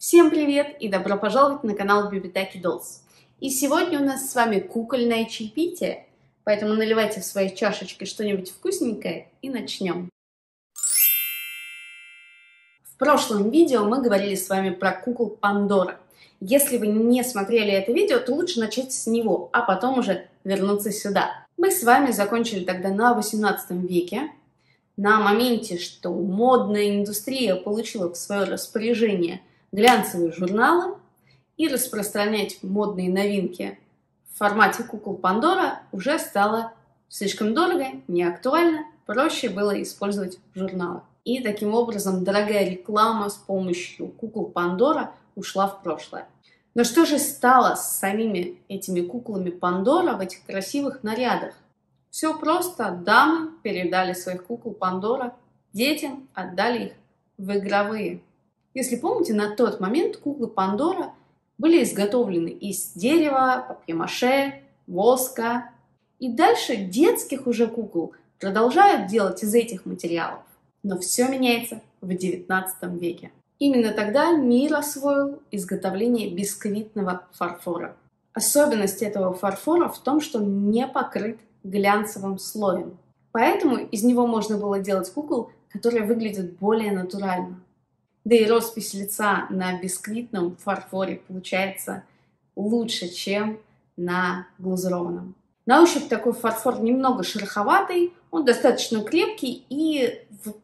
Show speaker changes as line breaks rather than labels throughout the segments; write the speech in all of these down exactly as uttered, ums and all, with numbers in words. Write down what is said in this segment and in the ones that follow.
Всем привет и добро пожаловать на канал Bibitaki Dolls. И сегодня у нас с вами кукольное чаепитие, поэтому наливайте в свои чашечки что-нибудь вкусненькое и начнем. В прошлом видео мы говорили с вами про кукол Пандора. Если вы не смотрели это видео, то лучше начать с него, а потом уже вернуться сюда. Мы с вами закончили тогда на восемнадцатом веке, на моменте, что модная индустрия получила в свое распоряжение глянцевые журналы, и распространять модные новинки в формате кукол Пандора уже стало слишком дорого, не актуально, проще было использовать журналы. И таким образом дорогая реклама с помощью кукол Пандора ушла в прошлое. Но что же стало с самими этими куклами Пандора в этих красивых нарядах? Все просто. Дамы передали своих кукол Пандора детям, отдали их в игровые. Если помните, на тот момент куклы Пандора были изготовлены из дерева, папье-маше, воска. И дальше детских уже кукол продолжают делать из этих материалов. Но все меняется в девятнадцатом веке. Именно тогда мир освоил изготовление бисквитного фарфора. Особенность этого фарфора в том, что он не покрыт глянцевым слоем. Поэтому из него можно было делать кукол, которые выглядят более натурально. Да и роспись лица на бисквитном фарфоре получается лучше, чем на глазурованном. На ощупь такой фарфор немного шероховатый, он достаточно крепкий и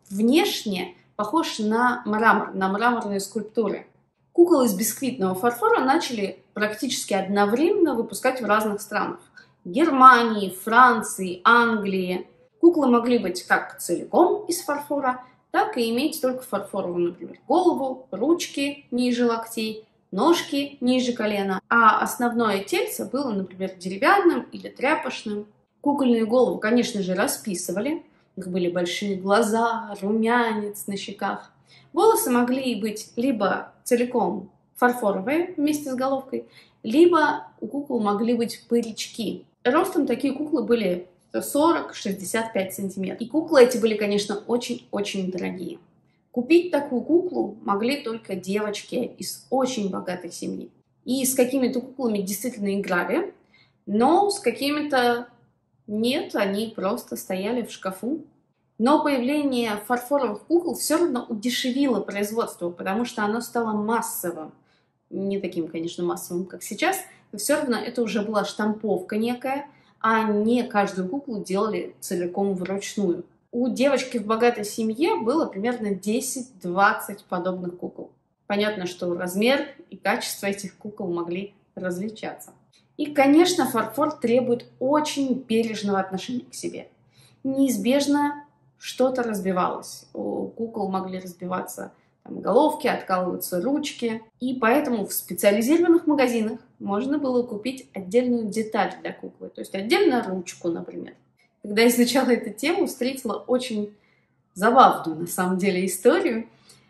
внешне похож на мрамор, на мраморные скульптуры. Кукол из бисквитного фарфора начали практически одновременно выпускать в разных странах. Германии, Франции, Англии. Куклы могли быть как целиком из фарфора, так и иметь только фарфоровую, например, голову, ручки ниже локтей, ножки ниже колена, а основное тельце было, например, деревянным или тряпочным. Кукольные головы, конечно же, расписывали. У них были большие глаза, румянец на щеках. Волосы могли быть либо целиком фарфоровые вместе с головкой, либо у кукол могли быть парички. Ростом такие куклы были сорок — шестьдесят пять сантиметров. И куклы эти были, конечно, очень-очень дорогие. Купить такую куклу могли только девочки из очень богатой семьи. И с какими-то куклами действительно играли, но с какими-то нет, они просто стояли в шкафу. Но появление фарфоровых кукол все равно удешевило производство, потому что оно стало массовым. Не таким, конечно, массовым, как сейчас, но все равно это уже была штамповка некая, а не каждую куклу делали целиком вручную. У девочки в богатой семье было примерно десять-двадцать подобных кукол. Понятно, что размер и качество этих кукол могли различаться. И, конечно, фарфор требует очень бережного отношения к себе. Неизбежно что-то разбивалось. У кукол могли разбиваться там головки, откалываться ручки. И поэтому в специализированных магазинах можно было купить отдельную деталь для куклы. То есть отдельно ручку, например. Когда я изучала эту тему, встретила очень забавную, на самом деле, историю.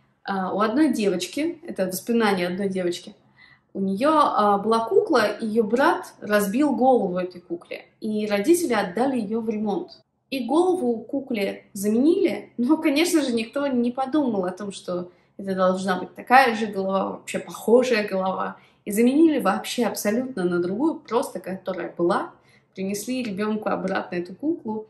У одной девочки, это воспоминание одной девочки, у нее была кукла, ее брат разбил голову этой кукле. И родители отдали ее в ремонт. И голову кукле заменили, но, конечно же, никто не подумал о том, что это должна быть такая же голова, вообще похожая голова. И заменили вообще абсолютно на другую, просто которая была. Принесли ребенку обратно эту куклу.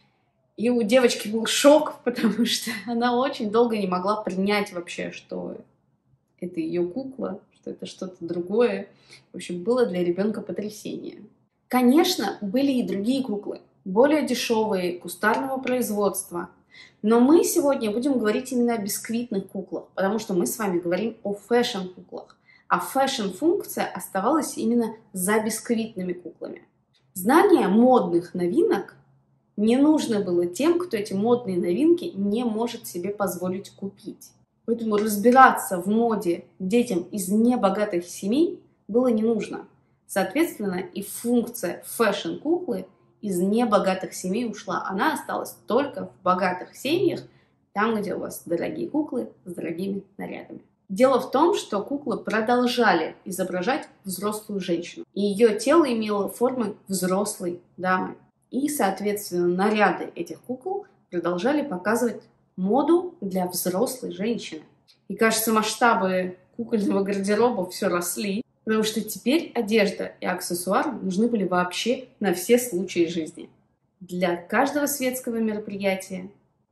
И у девочки был шок, потому что она очень долго не могла принять вообще, что это ее кукла, что это что-то другое. В общем, было для ребенка потрясение. Конечно, были и другие куклы, более дешевые, кустарного производства. Но мы сегодня будем говорить именно о бисквитных куклах, потому что мы с вами говорим о фэшн-куклах. А фэшн-функция оставалась именно за бисквитными куклами. Знание модных новинок не нужно было тем, кто эти модные новинки не может себе позволить купить. Поэтому разбираться в моде детям из небогатых семей было не нужно. Соответственно, и функция фэшн-куклы из небогатых семей ушла. Она осталась только в богатых семьях, там, где у вас дорогие куклы с дорогими нарядами. Дело в том, что куклы продолжали изображать взрослую женщину. И ее тело имело формы взрослой дамы. И, соответственно, наряды этих кукол продолжали показывать моду для взрослой женщины. И, кажется, масштабы кукольного гардероба все росли, потому что теперь одежда и аксессуары нужны были вообще на все случаи жизни. Для каждого светского мероприятия,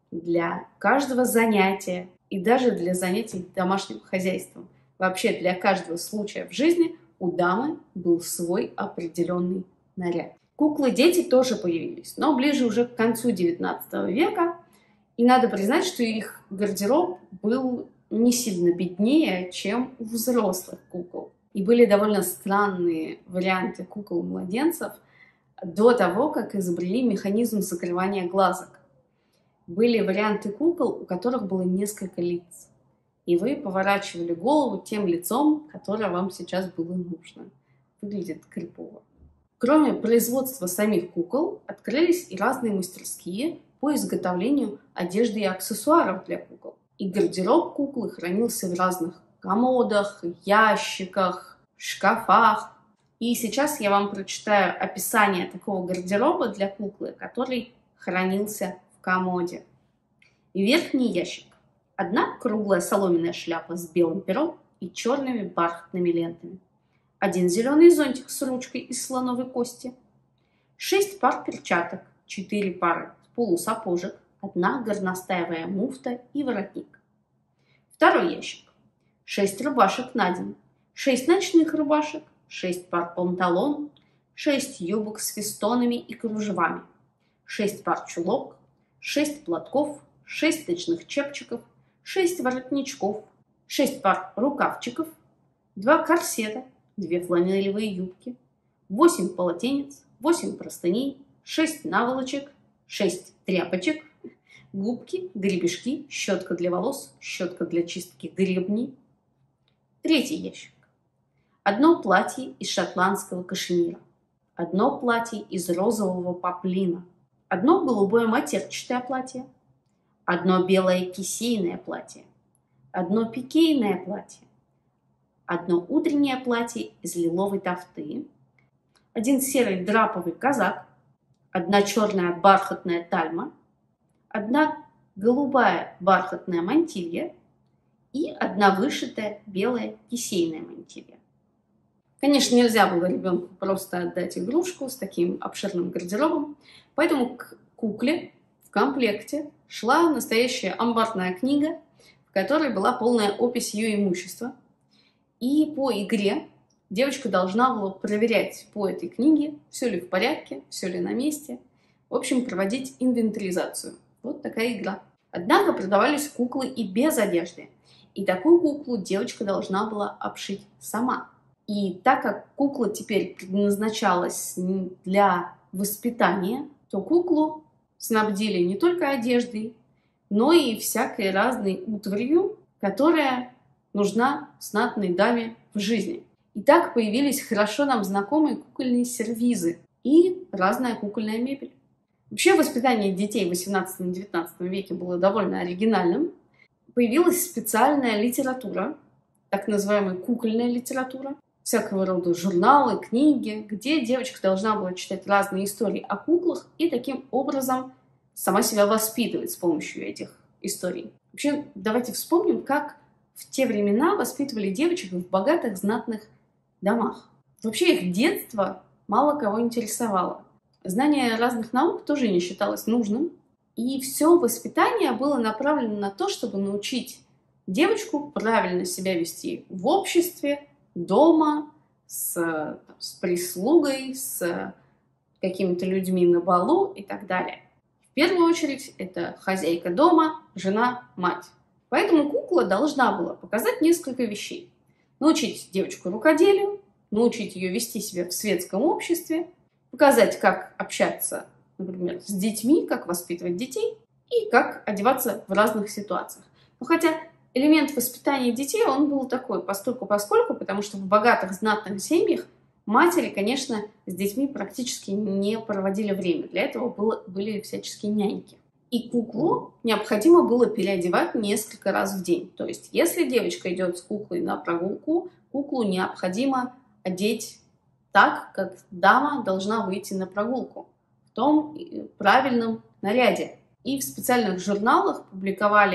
для каждого занятия и даже для занятий домашним хозяйством. Вообще для каждого случая в жизни у дамы был свой определенный наряд. Куклы-дети тоже появились, но ближе уже к концу девятнадцатого века. И надо признать, что их гардероб был не сильно беднее, чем у взрослых кукол. И были довольно странные варианты кукол-младенцев до того, как изобрели механизм закрывания глазок. Были варианты кукол, у которых было несколько лиц. И вы поворачивали голову тем лицом, которое вам сейчас было нужно. Выглядит крипово. Кроме производства самих кукол, открылись и разные мастерские по изготовлению одежды и аксессуаров для кукол. И гардероб куклы хранился в разных комодах, ящиках, шкафах. И сейчас я вам прочитаю описание такого гардероба для куклы, который хранился в комоде. Верхний ящик. Одна круглая соломенная шляпа с белым пером и черными бархатными лентами. Один зеленый зонтик с ручкой из слоновой кости. Шесть пар перчаток, четыре пары полусапожек, одна горностаевая муфта и воротник. Второй ящик. Шесть рубашек на день, шесть ночных рубашек, шесть пар панталон, шесть юбок с фестонами и кружевами, шесть пар чулок, шесть платков, шесть ночных чепчиков, шесть воротничков, шесть пар рукавчиков, два корсета, две фланелевые юбки, восемь полотенец, восемь простыней, шесть наволочек, шесть тряпочек, губки, гребешки, щетка для волос, щетка для чистки гребней. Третий ящик. Одно платье из шотландского кашемира, одно платье из розового поплина, одно голубое матерчатое платье, одно белое кисейное платье, одно пикейное платье, одно утреннее платье из лиловой тафты, один серый драповый казак, одна черная бархатная тальма, одна голубая бархатная мантилья и одна вышитая белая кисейная мантилья. Конечно, нельзя было ребенку просто отдать игрушку с таким обширным гардеробом, поэтому к кукле в комплекте шла настоящая амбарная книга, в которой была полная опись ее имущества. И по игре девочка должна была проверять по этой книге, все ли в порядке, все ли на месте. В общем, проводить инвентаризацию. Вот такая игра. Однако продавались куклы и без одежды. И такую куклу девочка должна была обшить сама. И так как кукла теперь предназначалась для воспитания, то куклу снабдили не только одеждой, но и всякой разной утварью, которая нужна знатной даме в жизни. И так появились хорошо нам знакомые кукольные сервизы и разная кукольная мебель. Вообще воспитание детей в восемнадцатом-девятнадцатом веке было довольно оригинальным. Появилась специальная литература, так называемая кукольная литература, всякого рода журналы, книги, где девочка должна была читать разные истории о куклах и таким образом сама себя воспитывать с помощью этих историй. Вообще, давайте вспомним, как в те времена воспитывали девочек в богатых, знатных домах. Вообще их детство мало кого интересовало. Знание разных наук тоже не считалось нужным. И все воспитание было направлено на то, чтобы научить девочку правильно себя вести в обществе, дома, с, там, с прислугой, с какими-то людьми на балу и так далее. В первую очередь это хозяйка дома, жена, мать. Поэтому кукла должна была показать несколько вещей. Научить девочку рукоделию, научить ее вести себя в светском обществе, показать, как общаться, например, с детьми, как воспитывать детей и как одеваться в разных ситуациях. Но хотя элемент воспитания детей, он был такой постольку-поскольку, потому что в богатых, знатных семьях матери, конечно, с детьми практически не проводили время. Для этого было, были всяческие няньки. И куклу необходимо было переодевать несколько раз в день. То есть, если девочка идет с куклой на прогулку, куклу необходимо одеть так, как дама должна выйти на прогулку, в том правильном наряде. И в специальных журналах публиковали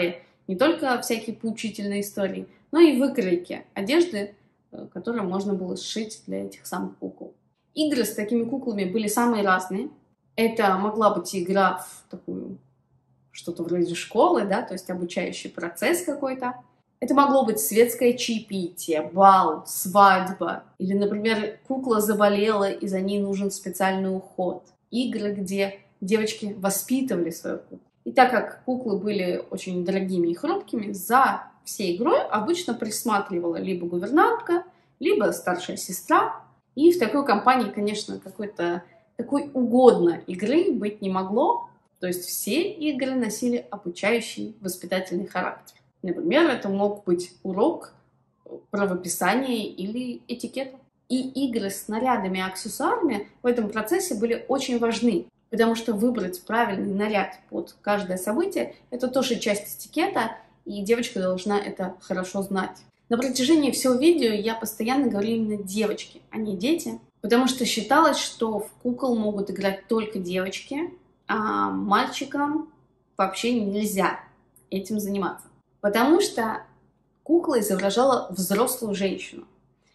не только всякие поучительные истории, но и выкройки одежды, которые можно было сшить для этих самых кукол. Игры с такими куклами были самые разные. Это могла быть игра в такую что-то вроде школы, да, то есть обучающий процесс какой-то. Это могло быть светское чаепитие, бал, свадьба. Или, например, кукла заболела, и за ней нужен специальный уход. Игры, где девочки воспитывали свою куклу. И так как куклы были очень дорогими и хрупкими, за всей игрой обычно присматривала либо гувернантка, либо старшая сестра. И в такой компании, конечно, какой-то такой угодно игры быть не могло. То есть все игры носили обучающий воспитательный характер. Например, это мог быть урок правописания или этикета. И игры с нарядами и аксессуарами в этом процессе были очень важны, потому что выбрать правильный наряд под каждое событие – это тоже часть этикета, и девочка должна это хорошо знать. На протяжении всего видео я постоянно говорю именно девочки, а не дети, потому что считалось, что в кукол могут играть только девочки, а мальчикам вообще нельзя этим заниматься. Потому что кукла изображала взрослую женщину.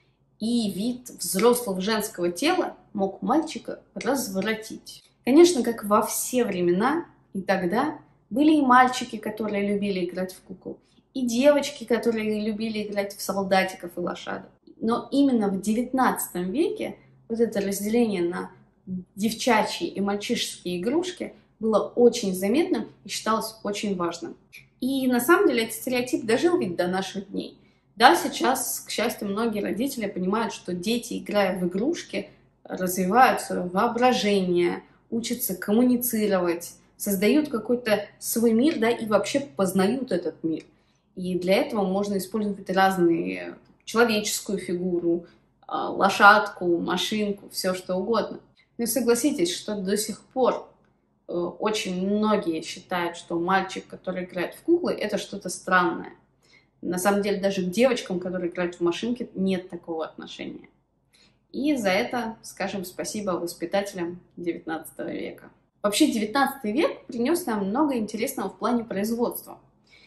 И вид взрослого женского тела мог мальчика развратить. Конечно, как во все времена и тогда, были и мальчики, которые любили играть в кукол, и девочки, которые любили играть в солдатиков и лошадок. Но именно в девятнадцатом веке вот это разделение на девчачьи и мальчишеские игрушки было очень заметным и считалось очень важным. И на самом деле этот стереотип дожил ведь до наших дней. Да, сейчас, к счастью, многие родители понимают, что дети, играя в игрушки, развивают свое воображение, учатся коммуницировать, создают какой-то свой мир, да, и вообще познают этот мир. И для этого можно использовать разные человеческую фигуру, лошадку, машинку, все что угодно. Но согласитесь, что до сих пор очень многие считают, что мальчик, который играет в куклы, это что-то странное. На самом деле даже к девочкам, которые играют в машинки, нет такого отношения. И за это скажем спасибо воспитателям девятнадцатого века. Вообще девятнадцатый век принес нам много интересного в плане производства.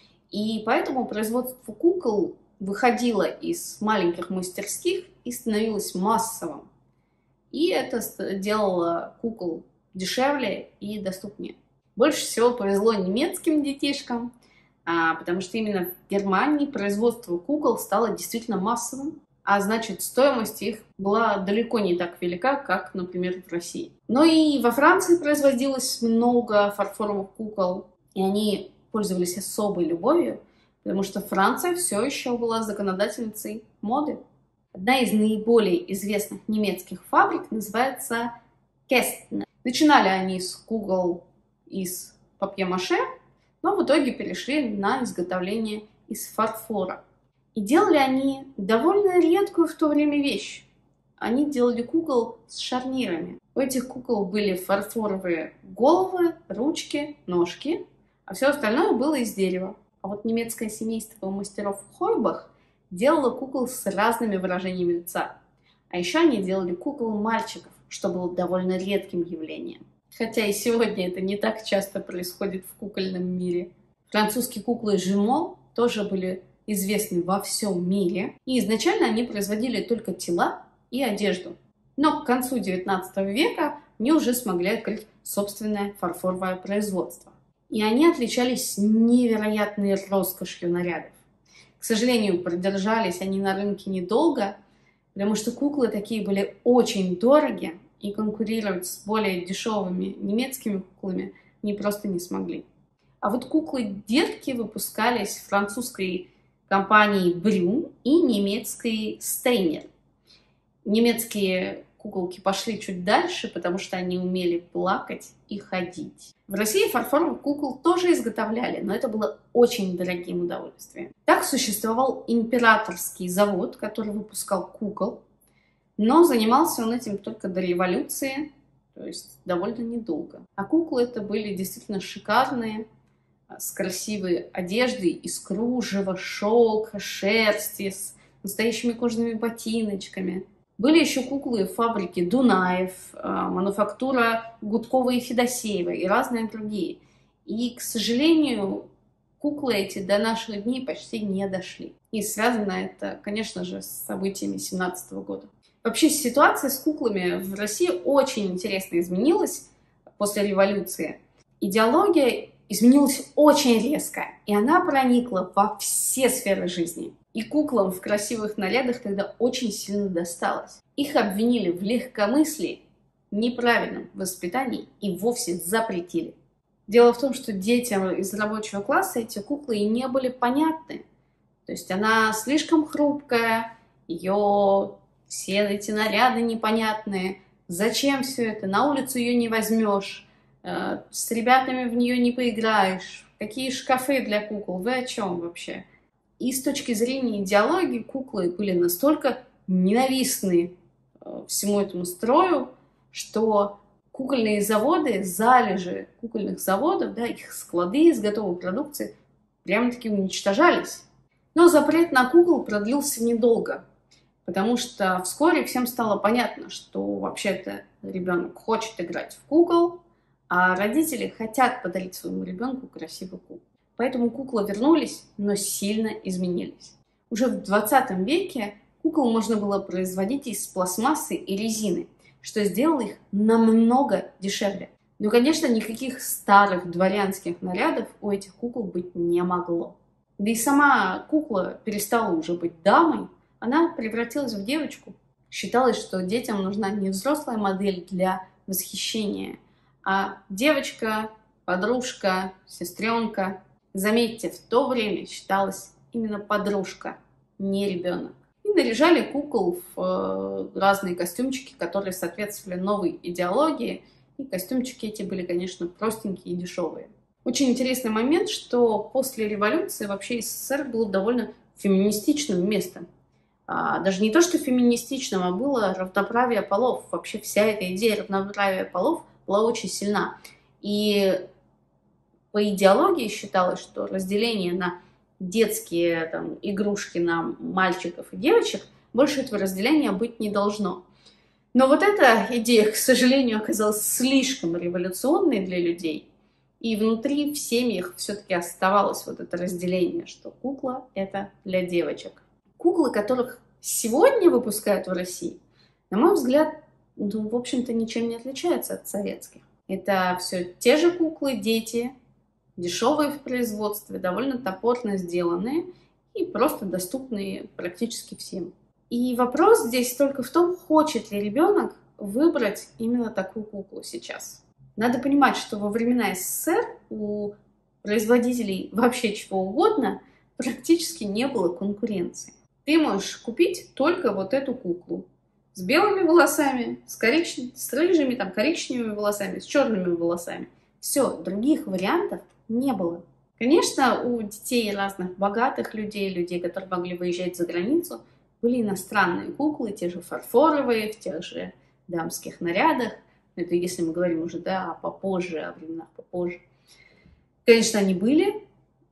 И поэтому производство кукол выходило из маленьких мастерских и становилось массовым. И это делало кукол дешевле и доступнее. Больше всего повезло немецким детишкам, а, потому что именно в Германии производство кукол стало действительно массовым, а значит стоимость их была далеко не так велика, как, например, в России. Но и во Франции производилось много фарфоровых кукол, и они пользовались особой любовью, потому что Франция все еще была законодательницей моды. Одна из наиболее известных немецких фабрик называется Kästner. Начинали они с кукол из папье-маше, но в итоге перешли на изготовление из фарфора. И делали они довольно редкую в то время вещь. Они делали кукол с шарнирами. У этих кукол были фарфоровые головы, ручки, ножки, а все остальное было из дерева. А вот немецкое семейство мастеров Хойбах делало кукол с разными выражениями лица. А еще они делали кукол мальчиков, что было довольно редким явлением. Хотя и сегодня это не так часто происходит в кукольном мире. Французские куклы Жимо тоже были известны во всем мире. И изначально они производили только тела и одежду. Но к концу девятнадцатого века они уже смогли открыть собственное фарфоровое производство. И они отличались невероятной роскошью нарядов. К сожалению, продержались они на рынке недолго, потому что куклы такие были очень дорогие, и конкурировать с более дешевыми немецкими куклами они просто не смогли. А вот куклы-детки выпускались французской компанией Брю и немецкой Стейнер. Немецкие куколки пошли чуть дальше, потому что они умели плакать и ходить. В России фарфоровых кукол тоже изготовляли, но это было очень дорогим удовольствием. Так существовал императорский завод, который выпускал кукол, но занимался он этим только до революции, то есть довольно недолго. А куклы это были действительно шикарные, с красивой одеждой из кружева, шелка, шерсти, с настоящими кожаными ботиночками. Были еще куклы фабрики Дунаев, мануфактура Гудкова и Федосеева и разные другие. И, к сожалению, куклы эти до наших дней почти не дошли. И связано это, конечно же, с событиями семнадцатого года. Вообще ситуация с куклами в России очень интересно изменилась после революции. Идеология изменилась очень резко, и она проникла во все сферы жизни. И куклам в красивых нарядах тогда очень сильно досталось. Их обвинили в легкомыслии, неправильном воспитании и вовсе запретили. Дело в том, что детям из рабочего класса эти куклы и не были понятны. То есть она слишком хрупкая, ее все эти наряды непонятные. Зачем все это? На улицу ее не возьмешь, с ребятами в нее не поиграешь. Какие шкафы для кукол? Вы о чем вообще? И с точки зрения идеологии куклы были настолько ненавистны всему этому строю, что кукольные заводы, залежи кукольных заводов, да, их склады из готовой продукции прямо-таки уничтожались. Но запрет на кукол продлился недолго, потому что вскоре всем стало понятно, что вообще-то ребенок хочет играть в кукол, а родители хотят подарить своему ребенку красивую куклу. Поэтому куклы вернулись, но сильно изменились. Уже в двадцатом веке кукол можно было производить из пластмассы и резины, что сделало их намного дешевле. Но, конечно, никаких старых дворянских нарядов у этих кукол быть не могло. Да и сама кукла перестала уже быть дамой, она превратилась в девочку. Считалось, что детям нужна не взрослая модель для восхищения, а девочка, подружка, сестренка. Заметьте, в то время считалась именно подружка, не ребенок. И наряжали кукол в разные костюмчики, которые соответствовали новой идеологии. И костюмчики эти были, конечно, простенькие и дешевые. Очень интересный момент, что после революции вообще СССР был довольно феминистичным местом. А, даже не то, что феминистичным, а было равноправие полов. Вообще вся эта идея равноправия полов была очень сильна. И по идеологии считалось, что разделение на детские там, игрушки на мальчиков и девочек, больше этого разделения быть не должно. Но вот эта идея, к сожалению, оказалась слишком революционной для людей. И внутри в семьях все-таки оставалось вот это разделение, что кукла – это для девочек. Куклы, которых сегодня выпускают в России, на мой взгляд, ну, в общем-то, ничем не отличаются от советских. Это все те же куклы, дети, дешевые в производстве, довольно топорно сделанные и просто доступные практически всем. И вопрос здесь только в том, хочет ли ребенок выбрать именно такую куклу сейчас. Надо понимать, что во времена СССР у производителей вообще чего угодно практически не было конкуренции. Ты можешь купить только вот эту куклу с белыми волосами, с, коричнев... с рыжими, там, коричневыми волосами, с черными волосами. Все, других вариантов не было. Конечно, у детей разных богатых людей, людей, которые могли выезжать за границу, были иностранные куклы, те же фарфоровые, в тех же дамских нарядах. Это если мы говорим уже, да, попозже, о временах попозже. Конечно, они были,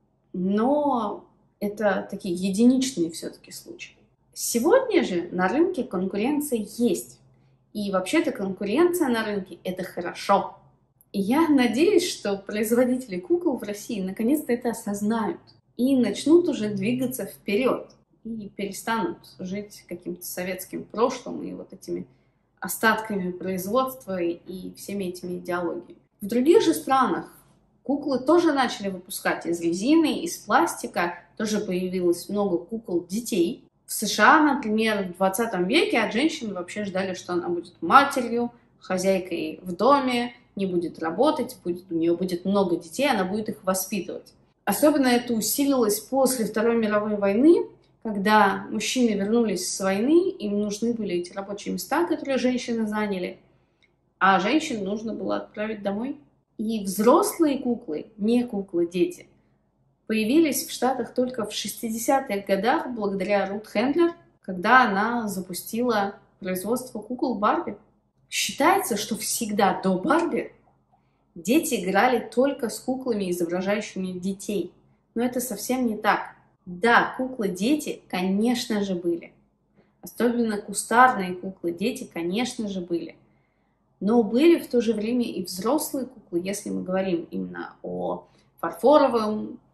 но это такие единичные все-таки случаи. Сегодня же на рынке конкуренция есть. И вообще-то конкуренция на рынке – это хорошо. И я надеюсь, что производители кукол в России наконец-то это осознают и начнут уже двигаться вперед. И перестанут жить каким-то советским прошлым и вот этими остатками производства и всеми этими идеологиями. В других же странах куклы тоже начали выпускать из резины, из пластика. Тоже появилось много кукол детей. В США, например, в двадцатом веке от женщины вообще ждали, что она будет матерью, хозяйкой в доме, не будет работать, будет, у нее будет много детей, она будет их воспитывать. Особенно это усилилось после Второй мировой войны, когда мужчины вернулись с войны, им нужны были эти рабочие места, которые женщины заняли, а женщин нужно было отправить домой. И взрослые куклы, не куклы-дети, появились в Штатах только в шестидесятых годах благодаря Рут Хендлер, когда она запустила производство кукол Барби. Считается, что всегда до Барби дети играли только с куклами, изображающими детей. Но это совсем не так. Да, куклы-дети, конечно же, были. Особенно кустарные куклы-дети, конечно же, были. Но были в то же время и взрослые куклы, если мы говорим именно о фарфоровом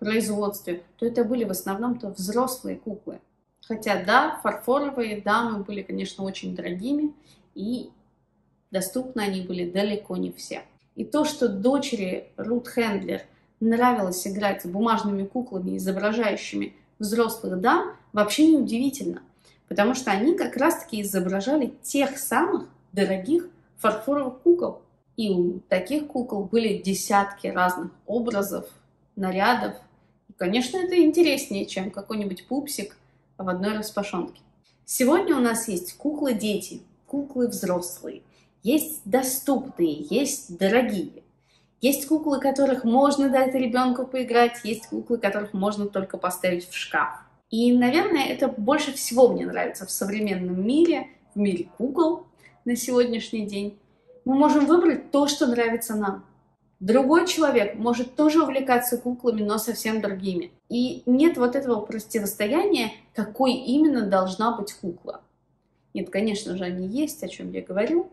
производстве, то это были в основном-то взрослые куклы. Хотя да, фарфоровые дамы были, конечно, очень дорогими, и доступны они были далеко не все. И то, что дочери Рут Хендлер нравилось играть с бумажными куклами, изображающими взрослых дам, вообще не удивительно, потому что они как раз-таки изображали тех самых дорогих фарфоровых кукол. И у таких кукол были десятки разных образов, нарядов. И, конечно, это интереснее, чем какой-нибудь пупсик в одной распашонке. Сегодня у нас есть куклы-дети, куклы взрослые. Есть доступные, есть дорогие. Есть куклы, которых можно дать ребенку поиграть, есть куклы, которых можно только поставить в шкаф. И, наверное, это больше всего мне нравится в современном мире, в мире кукол на сегодняшний день. Мы можем выбрать то, что нравится нам. Другой человек может тоже увлекаться куклами, но совсем другими. И нет вот этого противостояния, какой именно должна быть кукла. Нет, конечно же, они есть, о чем я говорю,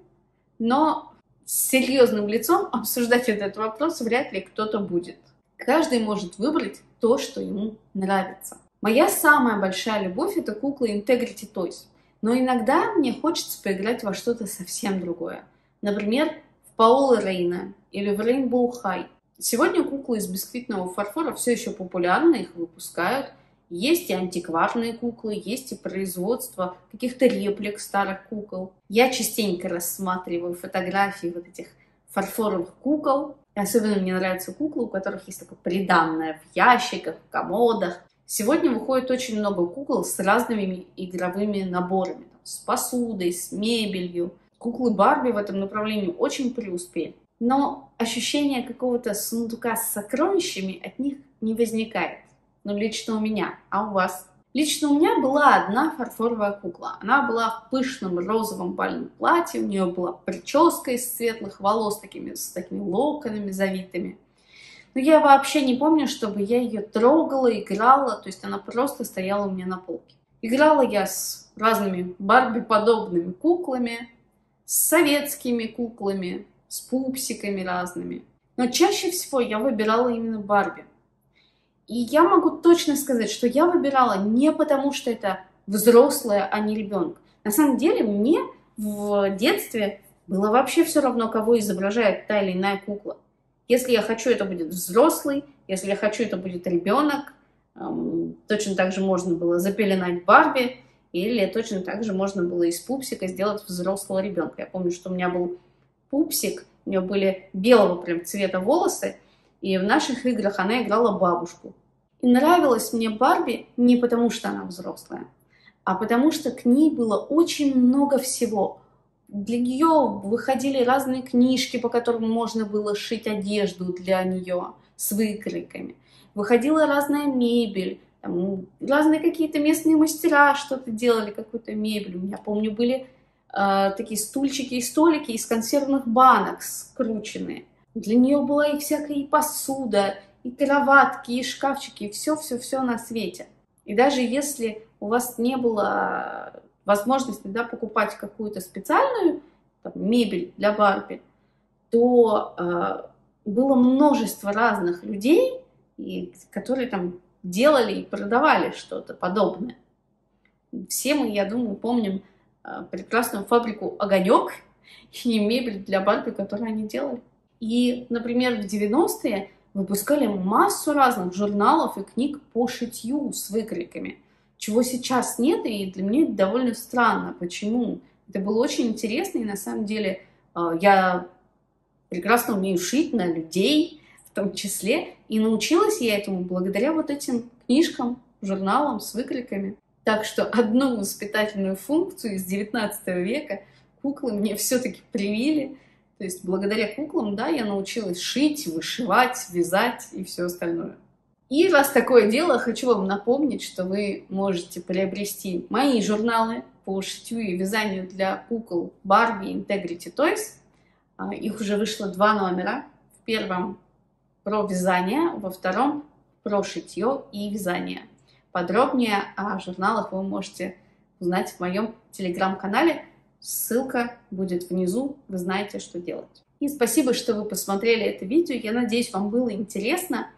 но с серьезным лицом обсуждать этот вопрос вряд ли кто-то будет. Каждый может выбрать то, что ему нравится. Моя самая большая любовь — это куклы Integrity Toys. Но иногда мне хочется поиграть во что-то совсем другое. Например, в Паула Рейна или в Rainbow High. Сегодня куклы из бисквитного фарфора все еще популярны, их выпускают. Есть и антикварные куклы, есть и производство каких-то реплик старых кукол. Я частенько рассматриваю фотографии вот этих фарфоровых кукол. Особенно мне нравятся куклы, у которых есть такое приданное в ящиках, в комодах. Сегодня выходит очень много кукол с разными игровыми наборами. С посудой, с мебелью. Куклы Барби в этом направлении очень преуспели. Но ощущение какого-то сундука с сокровищами от них не возникает. Ну, лично у меня. А у вас? Лично у меня была одна фарфоровая кукла. Она была в пышном розовом бальном платье. У нее была прическа из светлых волос такими, с такими локонами завитыми. Но я вообще не помню, чтобы я ее трогала, играла. То есть она просто стояла у меня на полке. Играла я с разными Барби-подобными куклами, с советскими куклами, с пупсиками разными. Но чаще всего я выбирала именно Барби. И я могу точно сказать, что я выбирала не потому, что это взрослая, а не ребенок. На самом деле мне в детстве было вообще все равно, кого изображает та или иная кукла. Если я хочу, это будет взрослый, если я хочу, это будет ребенок. Точно так же можно было запеленать Барби, или точно так же можно было из пупсика сделать взрослого ребенка. Я помню, что у меня был пупсик, у нее были белого прям цвета волосы, и в наших играх она играла бабушку. И нравилась мне Барби не потому, что она взрослая, а потому что к ней было очень много всего. Для нее выходили разные книжки, по которым можно было шить одежду для нее с выкройками. Выходила разная мебель, там, разные какие-то местные мастера что-то делали, какую-то мебель. У меня, помню, были э, такие стульчики и столики из консервных банок скрученные. Для нее была и всякая и посуда, и кроватки, и шкафчики, и все-все-все на свете. И даже если у вас не было возможности, да, покупать какую-то специальную там, мебель для Барби, то э, было множество разных людей, и, которые там делали и продавали что-то подобное. Все мы, я думаю, помним э, прекрасную фабрику «Огонек» и мебель для Барби, которую они делали. И, например, в девяностые выпускали массу разных журналов и книг по шитью с выкройками, чего сейчас нет, и для меня это довольно странно. Почему? Это было очень интересно, и на самом деле я прекрасно умею шить на людей, в том числе, и научилась я этому благодаря вот этим книжкам, журналам с выкройками. Так что одну воспитательную функцию из девятнадцатого века куклы мне все-таки привили. То есть благодаря куклам, да, я научилась шить, вышивать, вязать и все остальное. И раз такое дело, хочу вам напомнить, что вы можете приобрести мои журналы по шитью и вязанию для кукол Барби Integrity Toys. Их уже вышло два номера. В первом про вязание, во втором про шитье и вязание. Подробнее о журналах вы можете узнать в моем телеграм-канале. Ссылка будет внизу, вы знаете, что делать. И спасибо, что вы посмотрели это видео. Я надеюсь, вам было интересно.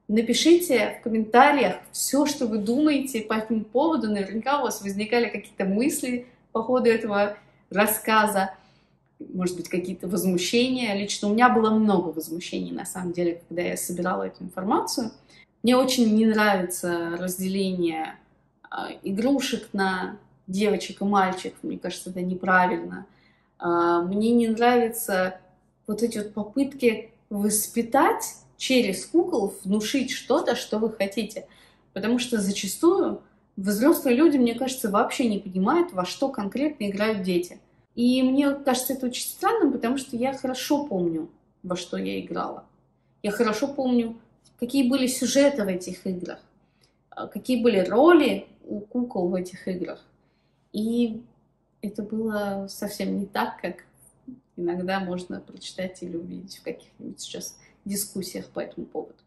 Напишите в комментариях все, что вы думаете по этому поводу. Наверняка у вас возникали какие-то мысли по ходу этого рассказа, может быть, какие-то возмущения. Лично у меня было много возмущений, на самом деле, когда я собирала эту информацию. Мне очень не нравится разделение э, игрушек на девочек и мальчиков. Мне кажется, это неправильно. Э, мне не нравятся вот эти вот попытки воспитать через кукол, внушить что-то, что вы хотите. Потому что зачастую взрослые люди, мне кажется, вообще не понимают, во что конкретно играют дети. И мне кажется это очень странным, потому что я хорошо помню, во что я играла. Я хорошо помню, какие были сюжеты в этих играх, какие были роли у кукол в этих играх. И это было совсем не так, как иногда можно прочитать или увидеть в каких-нибудь сейчас дискуссиях по этому поводу.